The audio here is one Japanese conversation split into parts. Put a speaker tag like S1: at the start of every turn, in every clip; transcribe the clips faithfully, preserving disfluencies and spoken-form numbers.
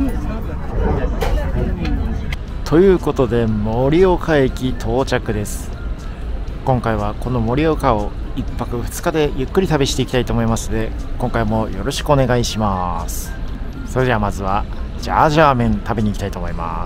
S1: ということで盛岡駅到着です。今回はこの盛岡をいっぱくふつかでゆっくり旅していきたいと思いますので、今回もよろしくお願いします。それではまずはジャージャー麺食べに行きたいと思います。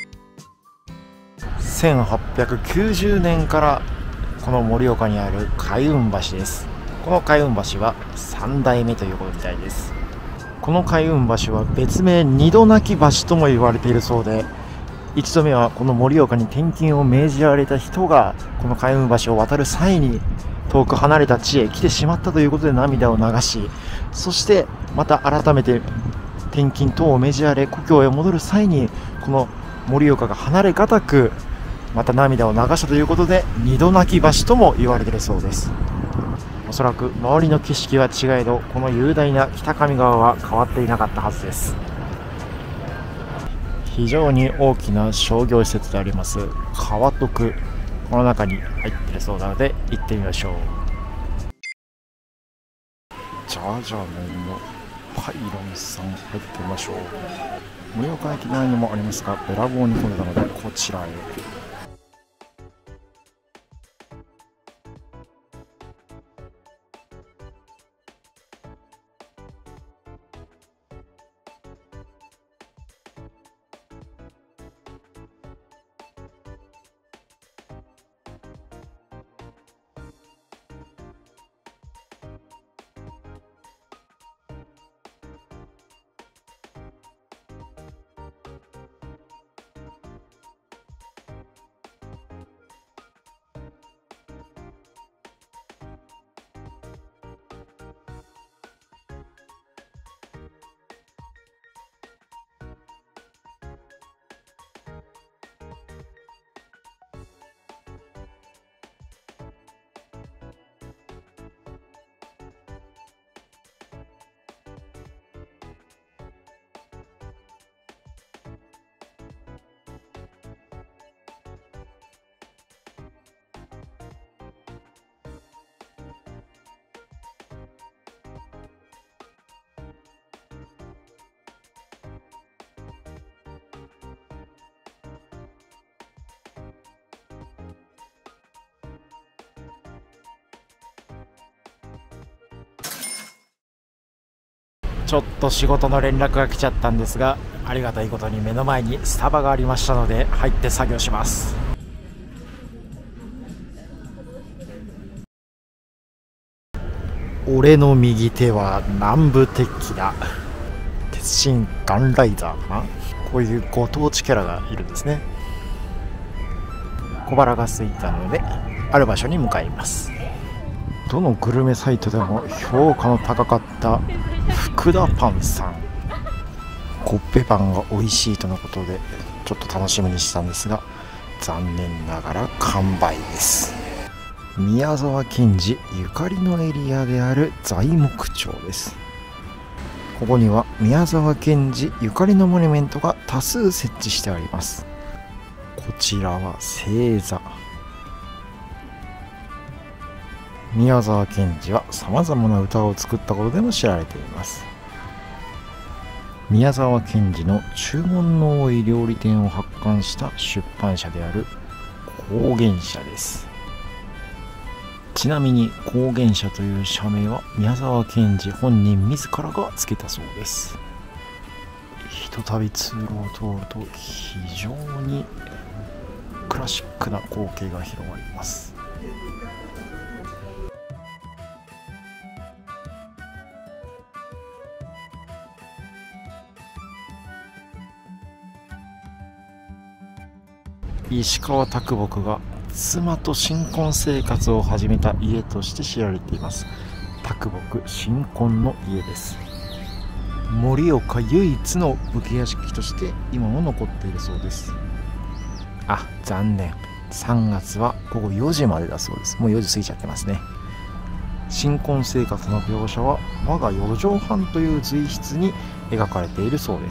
S1: せんはっぴゃくきゅうじゅうねんからこの盛岡にある開運橋です。この開運橋はさんだいめということみたいです。この開運橋は別名二度泣き橋とも言われているそうで、一度目はこの盛岡に転勤を命じられた人がこの開運橋を渡る際に遠く離れた地へ来てしまったということで涙を流し、そしてまた改めて転勤等を命じられ故郷へ戻る際にこの盛岡が離れがたくまた涙を流したということで二度泣き橋とも言われているそうです。おそらく周りの景色は違えどこの雄大な北上川は変わっていなかったはずです。非常に大きな商業施設であります川徳、この中に入っているそうなので行ってみましょう。ジャージャー麺のパイロンさん入ってみましょう。盛岡駅内にもありますがべらぼうに混んでたのでこちらへ。ちょっと仕事の連絡が来ちゃったんですが、ありがたいことに目の前にスタバがありましたので入って作業します。俺の右手は南部鉄器だ。鉄心ガンライザーかな。こういうご当地キャラがいるんですね。小腹が空いたのである場所に向かいます。どのグルメサイトでも評価の高かった福田パンさん、コッペパンが美味しいとのことでちょっと楽しみにしたんですが残念ながら完売です。宮沢賢治ゆかりのエリアである材木町です。ここには宮沢賢治ゆかりのモニュメントが多数設置してあります。こちらは星座。宮沢賢治はさまざまな歌を作ったことでも知られています。宮沢賢治の注文の多い料理店を発刊した出版社である光源社です。ちなみに光源社という社名は宮沢賢治本人自らが付けたそうです。ひとたび通路を通ると非常にクラシックな光景が広がります。石川啄木が妻と新婚生活を始めた家として知られています。啄木新婚の家です。盛岡唯一の武家屋敷として今も残っているそうです。あ、残念、さんがつはごごよじまでだそうです。もうよじ過ぎちゃってますね。新婚生活の描写は我が四畳半という随筆に描かれているそうです。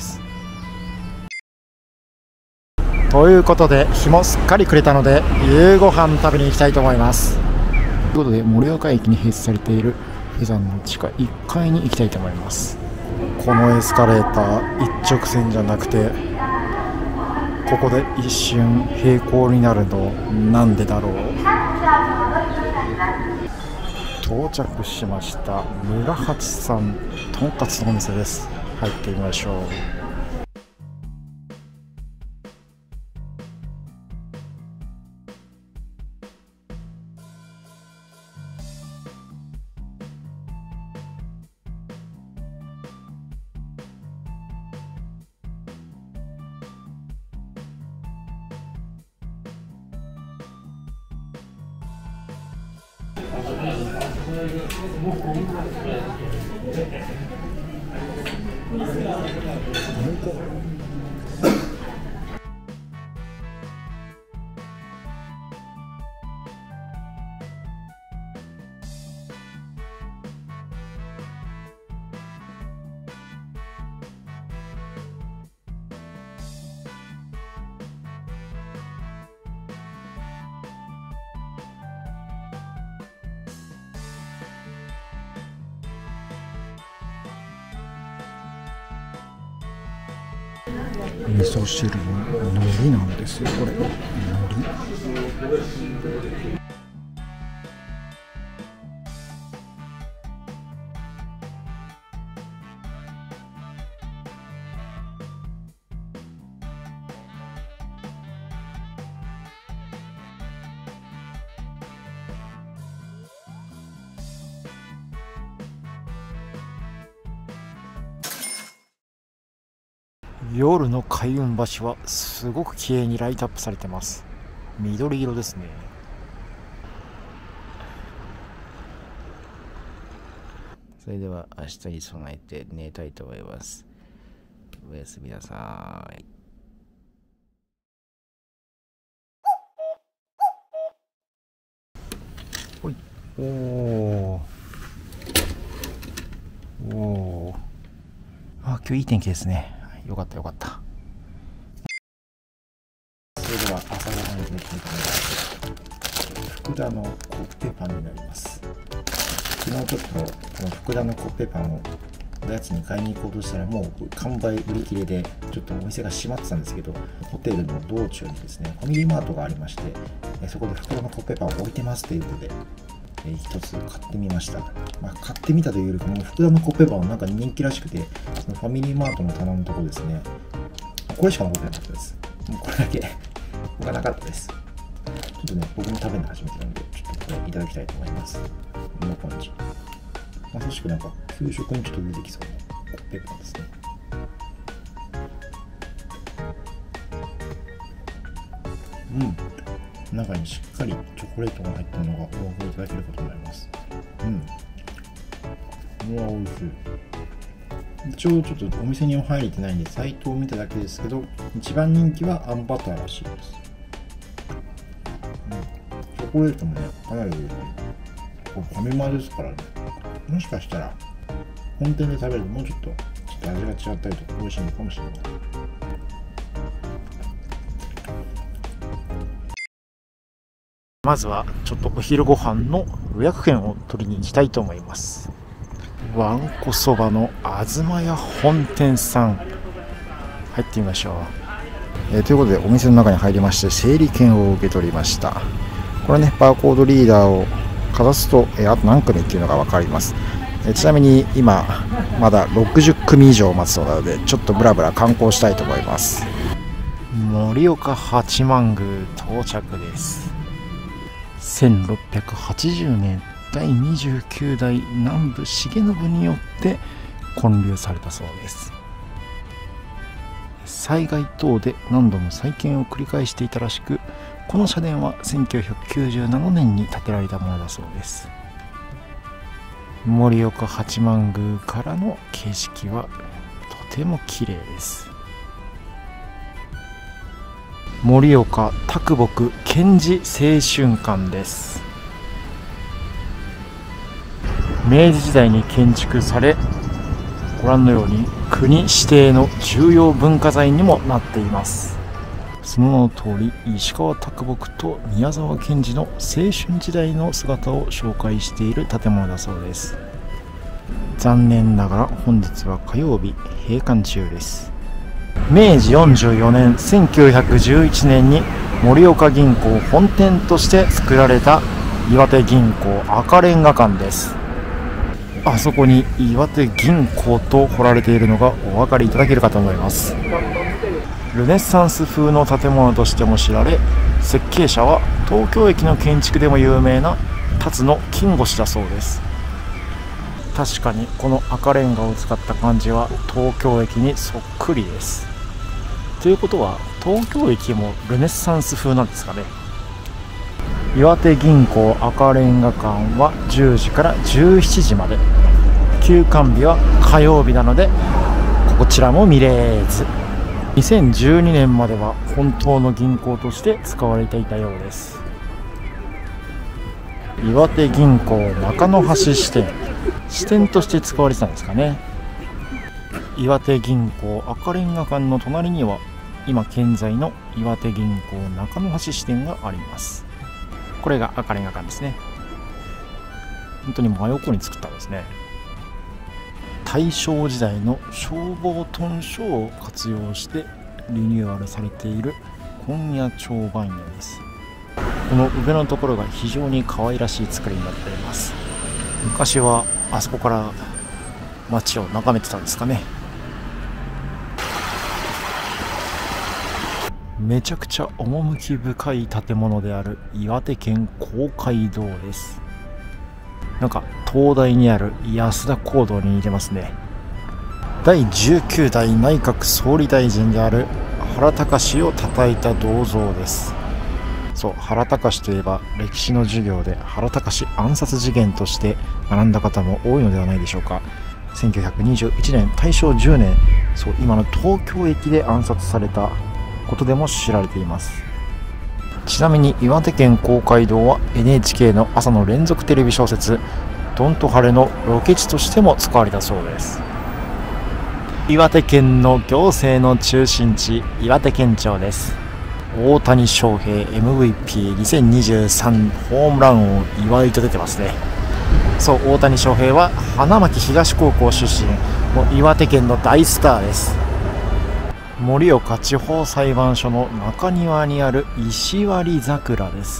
S1: ということで日もすっかり暮れたので夕ご飯食べに行きたいと思います。ということで盛岡駅に併設されているフェザンの地下いっかいに行きたいと思います。 このエスカレーター一直線じゃなくて、ここで一瞬平行になるのなんでだろう。到着しました。村八さんとんかつのお店です。入ってみましょう。味噌汁の海苔なんですよ、これ。海苔。夜の開運橋はすごく綺麗にライトアップされてます。緑色ですね。それでは明日に備えて寝たいと思います。おやすみなさい。ほい。おおおお。あ、今日いい天気ですね。よかったよかった。それでは朝ごはんにできると思います。福田のコッペパンになります。昨日ちょっとこの福田のコッペパンをおやつに買いに行こうとしたら、もう完売売り切れでちょっとお店が閉まってたんですけど、ホテルの道中にですねファミリーマートがありまして、そこで福田のコッペパンを置いてますということで、えー、一つ買ってみました。まあ、買ってみたというよりかも、福田のコッペパンはなんか人気らしくて、そのファミリーマートの棚のところですね、これしか残ってなかったです。もうこれだけ他なかったです。ちょっとね、僕も食べるの初めてなんで、ちょっとこれいただきたいと思います。こんな感じ。まさしくなんか給食にちょっと出てきそうなコッペパンですね。うん、中にしっかりチョコレートが入ったのがお分かりいただけるかと思います。うん、うわ、美味しい。一応ちょっとお店には入れてないんでサイトを見ただけですけど、一番人気はあんバターらしいです。うん、チョコレートもね、かなり美味しい。これファミマですからね、もしかしたら本店で食べるともうちょっとちょっと味が違ったりとか美味しいのかもしれない。まずはちょっとお昼ご飯の予約券を取りに行きたいと思います。わんこそばのあずまや本店さん、入ってみましょう。えー、ということでお店の中に入りまして整理券を受け取りました。これね、バーコードリーダーをかざすと、えー、あと何組っていうのが分かります。えー、ちなみに今まだろくじゅっくみ以上待つそうなので、ちょっとブラブラ観光したいと思います。盛岡八幡宮到着です。せんろっぴゃくはちじゅうねんだいにじゅうきゅうだい南部重信によって建立されたそうです。災害等で何度も再建を繰り返していたらしく、この社殿はせんきゅうひゃくきゅうじゅうななねんに建てられたものだそうです。盛岡八幡宮からの景色はとても綺麗です。盛岡啄木賢治青春館です。明治時代に建築され、ご覧のように国指定の重要文化財にもなっています。その名の通り、石川啄木と宮沢賢治の青春時代の姿を紹介している建物だそうです。 残念ながら本日は火曜日閉館中です。めいじよんじゅうよねんせんきゅうひゃくじゅういちねんに盛岡銀行本店として作られた岩手銀行赤レンガ館です。あそこに岩手銀行と彫られているのがお分かりいただけるかと思います。ルネッサンス風の建物としても知られ、設計者は東京駅の建築でも有名な辰野金吾氏だそうです。確かにこの赤レンガを使った感じは東京駅にそっくりです。ということは東京駅もルネッサンス風なんですかね。岩手銀行赤レンガ館はじゅうじからじゅうしちじまで、休館日は火曜日なのでこちらも見れず。にせんじゅうにねんまでは本当の銀行として使われていたようです。岩手銀行中野橋支店、支店として使われてたんですかね。岩手銀行赤レンガ館の隣には今現在の岩手銀行中野橋支店があります。これが赤レンガ館ですね。本当に真横に作ったんですね。大正時代の消防屯所を活用してリニューアルされている今夜町番屋です。この上のところが非常に可愛らしい作りになっています。昔はあそこから街を眺めてたんですかね。めちゃくちゃ趣深い建物である岩手県公会堂です。なんか東大にある安田講堂に似てますね。だいじゅうきゅうだい内閣総理大臣である原敬を称えた銅像です。そう、原敬といえば歴史の授業で原敬暗殺事件として学んだ方も多いのではないでしょうか。せんきゅうひゃくにじゅういちねん大正じゅうねん、そう今の東京駅で暗殺されたことでも知られています。ちなみに岩手県公会堂は エヌエイチケー の朝の連続テレビ小説ドンと晴れのロケ地としても使われたそうです。岩手県の行政の中心地、岩手県庁です。大谷翔平 エムブイピーにせんにじゅうさん ホームラン王岩井と出てますね。そう、大谷翔平は花巻東高校出身、もう岩手県の大スターです。盛岡地方裁判所の中庭にある石割桜です。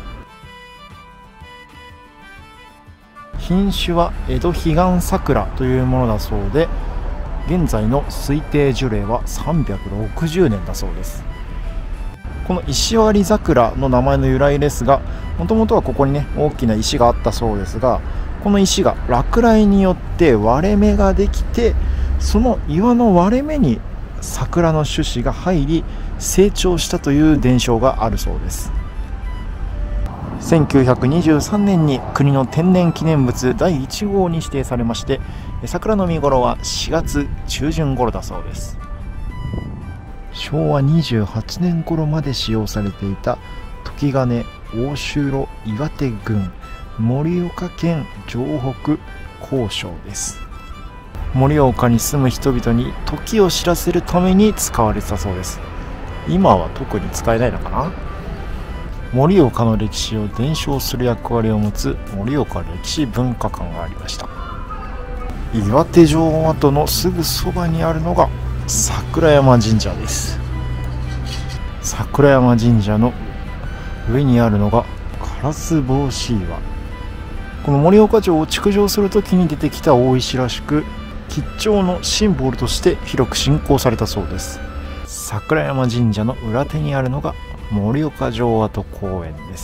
S1: 品種は江戸彼岸桜というものだそうで、現在の推定樹齢はさんびゃくろくじゅうねんだそうです。この石割桜の名前の由来ですが、もともとはここにね大きな石があったそうですが、この石が落雷によって割れ目ができて、その岩の割れ目に桜の種子が入り成長したという伝承があるそうです。せんきゅうひゃくにじゅうさんねんに国の天然記念物だいいちごうに指定されまして、桜の見頃はしがつちゅうじゅん頃だそうです。しょうわにじゅうはちねん頃まで使用されていた時金大城岩手郡盛岡県城北高尚です。盛岡に住む人々に時を知らせるために使われてたそうです。今は特に使えないのかな。盛岡の歴史を伝承する役割を持つ盛岡歴史文化館がありました。岩手城跡のすぐそばにあるのが桜山神社です。桜山神社の上にあるのが烏帽子岩。この盛岡城を築城するときに出てきた大石らしく、吉兆のシンボルとして広く信仰されたそうです。桜山神社の裏手にあるのが盛岡城跡公園です。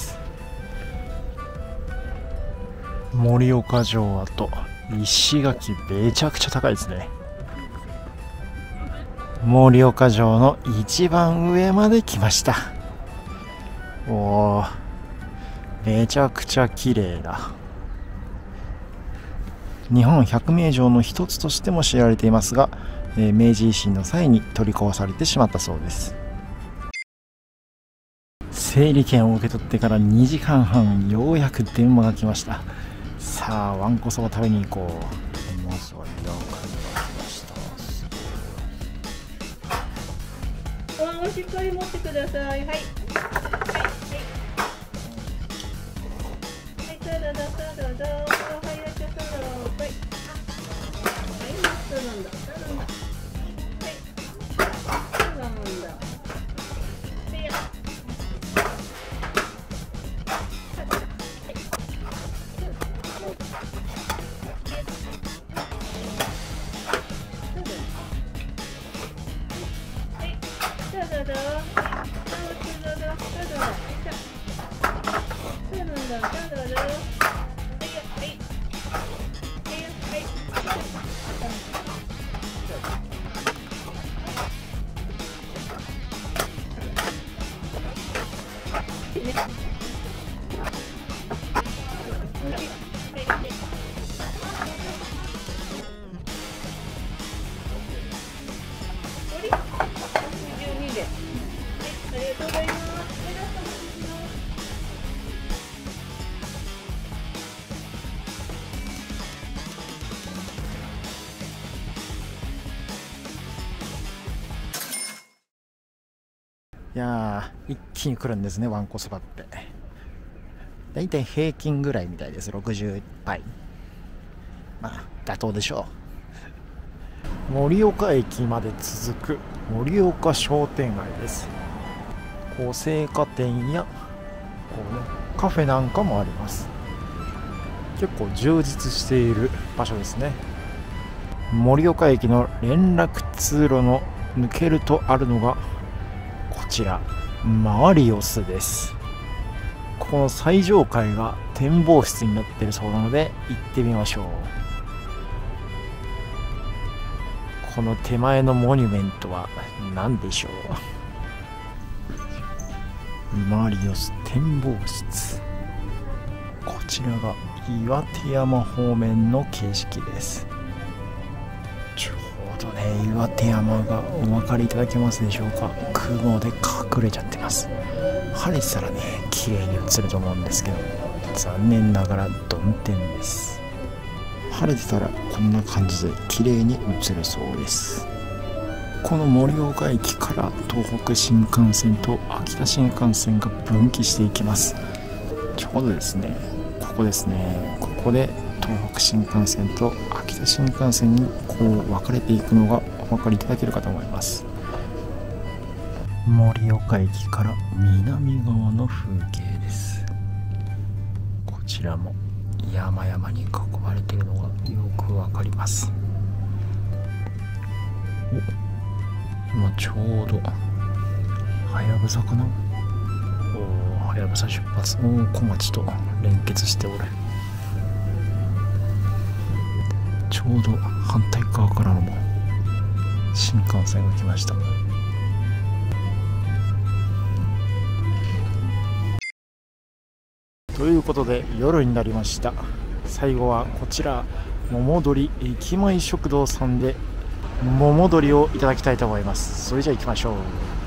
S1: 盛岡城跡、石垣めちゃくちゃ高いですね。盛岡城の一番上まで来ました。おー、めちゃくちゃ綺麗だ。日本百名城の一つとしても知られていますが、えー、明治維新の際に取り壊されてしまったそうです。整理券を受け取ってからにじかんはん、ようやく電話が来ました。さあ、わんこそば食べに行こう。まずは予約が来ました。
S2: おしっかり持ってください。はい。はい。はい。はい、どうぞどうぞどうぞ。はい、いらっしゃいませ。はい。 どうぞどうぞ。どうぞどうぞどうぞ。そうなんだ。どうぞどうぞ。はいよはい。はいよはい。
S1: いやー、一気に来るんですね、わんこそばって。だいたい平均ぐらいみたいです、ろくじゅうぱい。まあ、妥当でしょう。盛岡駅まで続く盛岡商店街です。こう青果店やこう、ね、カフェなんかもあります。結構充実している場所ですね。盛岡駅の連絡通路の抜けるとあるのがこちらマリオスです。ここの最上階が展望室になっているそうなので行ってみましょう。この手前のモニュメントは何でしょう。マリオス展望室。こちらが岩手山方面の景色です。ちょうどね、岩手山がお分かりいただけますでしょうか。雲で隠れちゃってます。晴れてたらね、綺麗に映ると思うんですけど、残念ながら曇天です。晴れてたらこんな感じで綺麗に映るそうです。この盛岡駅から東北新幹線と秋田新幹線が分岐していきます。ちょうどですね、ここですね、ここで東北新幹線と秋田新幹線にこう分かれていくのがお分かりいただけるかと思います。盛岡駅から南側の風景です。こちらも山々に囲まれているのがよくわかります。お、今ちょうどはやぶさかな。おお、はやぶさ出発。おお、小町と連結しておる。ちょうど反対側からのも新幹線が来ました。ということで夜になりました。最後はこちら桃鶏駅前食堂さんで桃鶏をいただきたいと思います。それじゃあ行きましょう。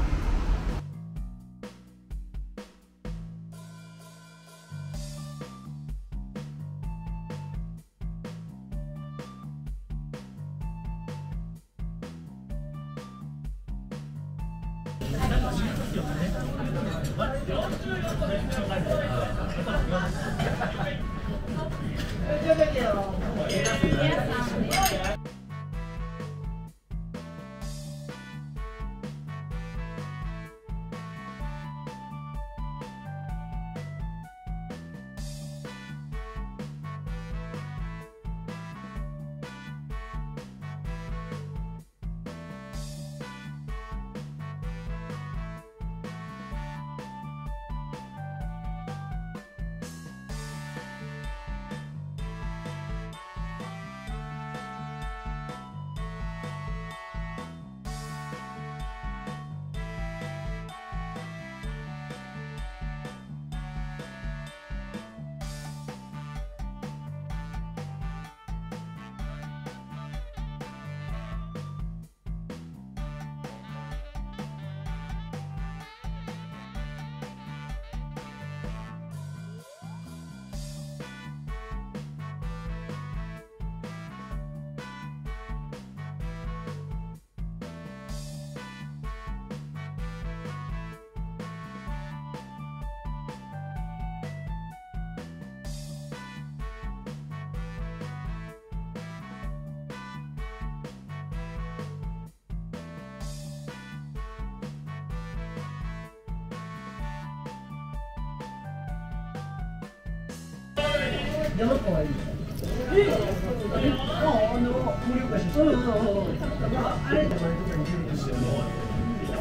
S3: 山川いい。えああの盛岡市。うんうんうん。あれとかに来るんですよね。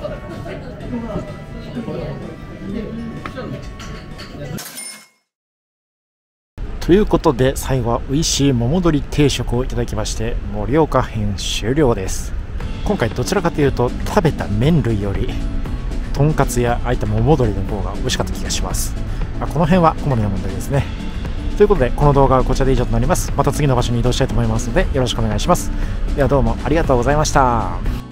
S1: ということで最後は美味しい桃鶏定食をいただきまして盛岡編終了です。今回どちらかというと食べた麺類よりとんかつやああいった桃鶏の方が美味しかった気がします。まあ、この辺は好みの問題ですね。ということでこの動画はこちらで以上となります。また次の場所に移動したいと思いますのでよろしくお願いします。ではどうもありがとうございました。